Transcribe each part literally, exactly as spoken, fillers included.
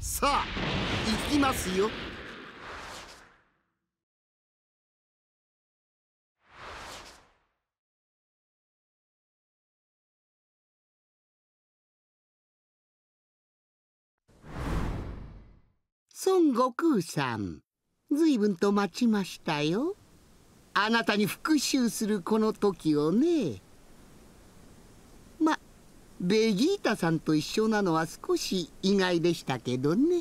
さあ行きますよ。孫悟空さん、ずいぶんと待ちましたよ。あなたに復讐するこの時をね。ま、ベジータさんと一緒なのは少し意外でしたけどね。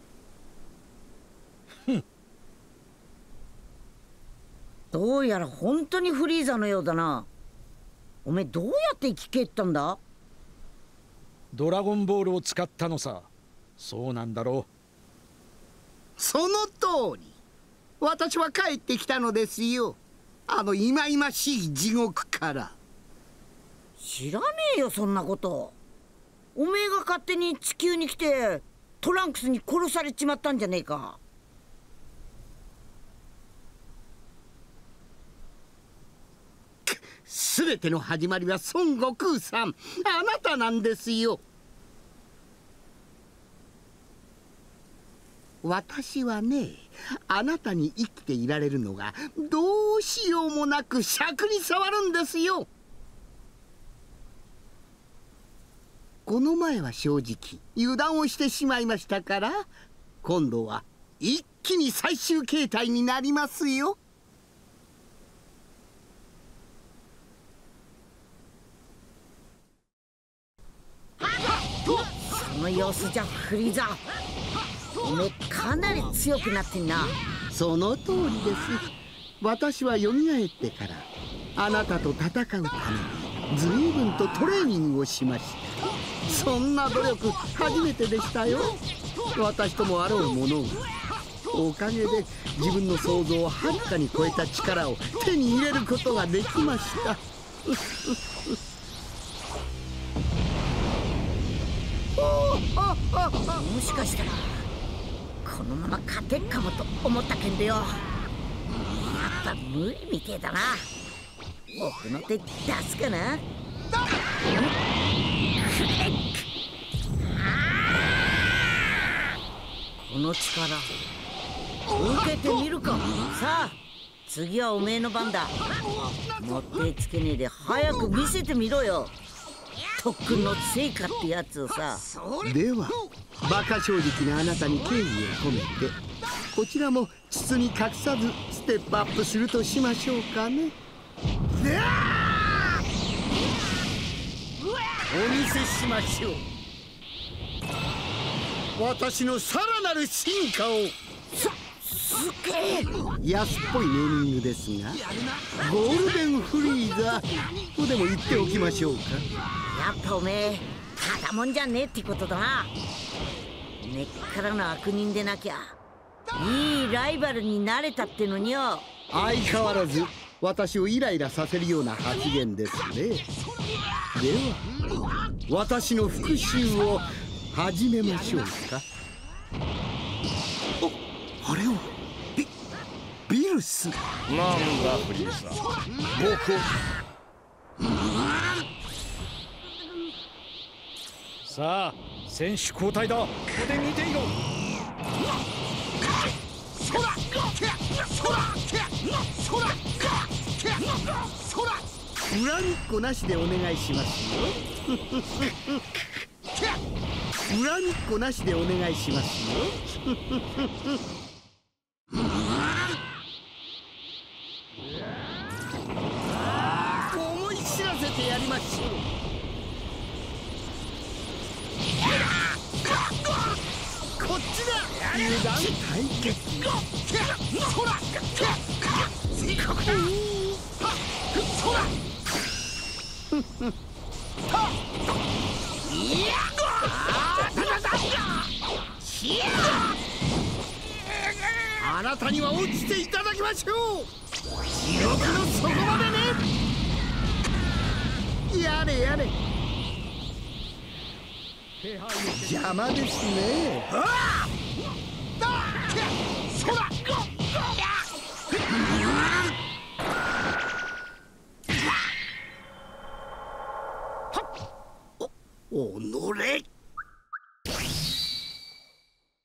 どうやら本当にフリーザのようだな。おめえどうやって生き返ったんだ？ ドラゴンボールを使ったのさ。そうなんだろう。 その通り。私は帰ってきたのですよ。あの忌々しい地獄から。 知らねえよそんなこと。おめえが勝手に地球に来てトランクスに殺されちまったんじゃねえか。 すべての始まりは孫悟空さん、あなたなんですよ。私はね、あなたに生きていられるのがどうしようもなく尺に触るんですよ。この前は正直油断をしてしまいましたから、今度は一気に最終形態になりますよ。 その様子じゃフリーザ、おめえかなり強くなってんな。 その通りです。私は蘇ってからあなたと戦うために随分とトレーニングをしました。そんな努力初めてでしたよ。私ともあろうものがおかげで自分の想像をはるかに超えた力を手に入れることができました。 もしかしたらこのまま勝てっかもと思ったけんどよ、やっぱ無理みてえだな。奥の手出すかな。この力受けてみるか。さあ次はおめえの番だ。もってつけねえで早く見せてみろよ、特訓の成果ってやつをさ。 では馬鹿正直なあなたに敬意を込めて、こちらも包み隠さずステップアップするとしましょうかね。お見せしましょう、私のさらなる進化を。 すすげえ安っぽいネーミングですが、ゴールデンフリーザとでも言っておきましょうか。 やっぱおめえただもんじゃねえってことだな。根っからの悪人でなきゃいいライバルになれたってのによ。 相変わらず私をイライラさせるような発言ですね。では私の復讐を始めましょうか。お、あれはビビルス。 なんだフリーザ、僕を。 さあ選手交代だ。ここで見ていろ。 恨みっこなしでお願いしますよ。恨みっこなしでお願いしますよ。思い知らせてやりましょう。こっちだ。油断対決。あなたには落ちていただきましょう。地獄の底までね。やれやれ。邪魔ですね。お、おのれ。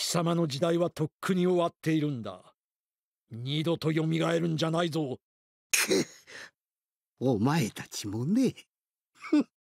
様の時代はとっくに終わっているんだ。二度と蘇るんじゃないぞ。 お前たちもね。